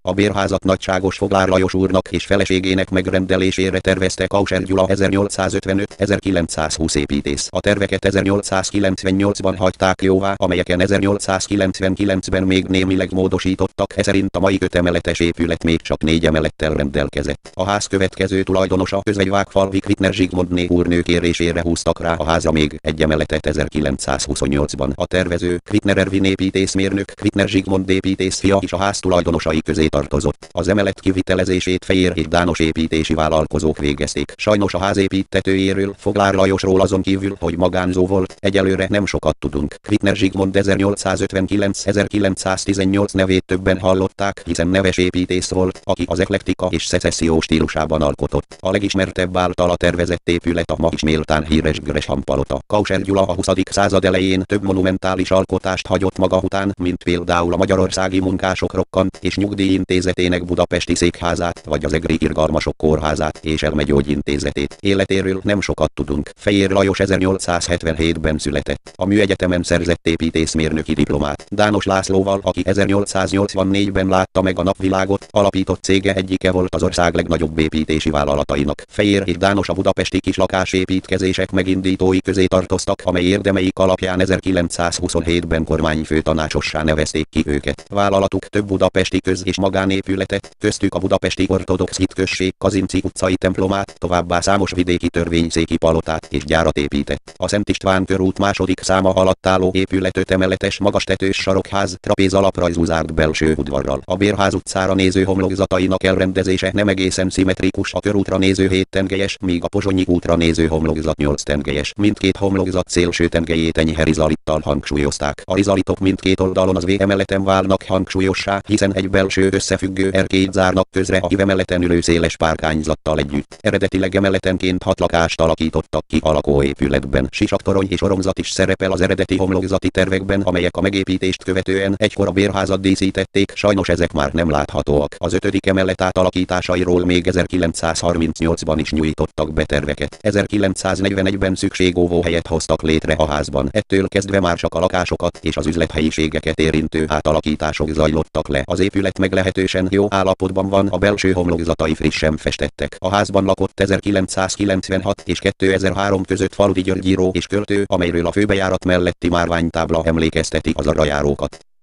A bérházat nagyságos Foglár Lajos úrnak és feleségének megrendelésére tervezte Kauser Gyula 1855-1920 építész. A terveket 1898-ban hagyták jóvá, amelyeken 1899-ben még némileg módosítottak, eszerint a mai 5 emeletes épület még csak 4 emelettel rendelkezett. A ház következő tulajdonosa Közvegyvágfalvi Kvitner Zsigmondné úrnő kérésére húztak rá a házra még egy emeletet 1928-ban. A tervező Kvitner Ervin építészmérnök Kvitner Zsigmond építész fia is a ház tulajdonosai közé tartozott. Az emelet kivitelezését fehér és dános építési vállalkozók végezték. Sajnos a ház építtetőjéről, Foglár Lajosról azon kívül, hogy magánzó volt, egyelőre nem sokat tudunk. Kvitner Zsigmond 1859-1918 nevét többen hallották, hiszen neves építész volt, aki az eklektika és szecesszió stílusában alkotott. A legismertebb általa tervezett épület a ma is méltán híres Gresham palota. Kauser Gyula a 20. század elején több monumentális alkotást hagyott maga után, mint például a Magyarországi Munkások Rokkant és Nyugdíjintézetének budapesti székházát, vagy az egri irgalmasok kórházát és elmegyógyintézetét. Életéről nem sokat tudunk. Fejér Lajos 1877-ben született. A Műegyetemen szerzett építészmérnöki diplomát. Dános Lászlóval, aki 1884-ben látta meg a napvilágot, alapított cége egyike volt az ország legnagyobb építési vállalatainak. Fejér és Dános a budapesti kis lakásépítkezések megindítói közé tartoztak, amely érdemeik alapján 1927-ben kormányfőtanácsossá nevezték ki őket. Vállalatuk több budapesti köz- és magánépületet, köztük a budapesti ortodox hitközség Kazinczy utcai templomát, továbbá számos vidéki törvényszéki palotát és gyárat épített. A Szent István körút második száma alatt álló épület 5 emeletes magastetős sarokház, trapéz alaprajzú zárt belső udvarral. A Bérház utcára néző homlokzatainak elrendezése nem egészen szimmetrikus, a körútra néző 7 tengelyes, míg a Pozsonyi útra néző homlokzat 8 tengelyes. Mindkét homlokzat szélső tengelyét enyhe rizalittal hangsúlyozták. A rizalitok mindkét oldalon az V emeleten válnak hangsúlyossá, hiszen egy belső összefüggő erkélyt zárnak közre a emeleten ülő széles párkányzattal együtt. Eredetileg emeletenként 6 lakást alakítottak ki a lakóépületben. Sisaktorony és oromzat is szerepel az eredeti homlokzati tervekben, amelyek a megépítést követően egykor a bérházat díszítették, sajnos ezek már nem láthatóak. Az 5. emelet átalakításairól még 1938-ban is nyújtottak be terveket. 1941-ben szükségóvóhelyet hoztak létre a házban. Ettől kezdve már csak a lakásokat és az üzlethelyiségeket érintő átalakítások zajlottak le. Az épület meglehetősen jó állapotban van, a belső homlokzatai frissen festettek. A házban lakott 1996 és 2003 között Faludi György író és költő, amelyről a főbejárat melletti márványtábla emlékezteti az arra járókat.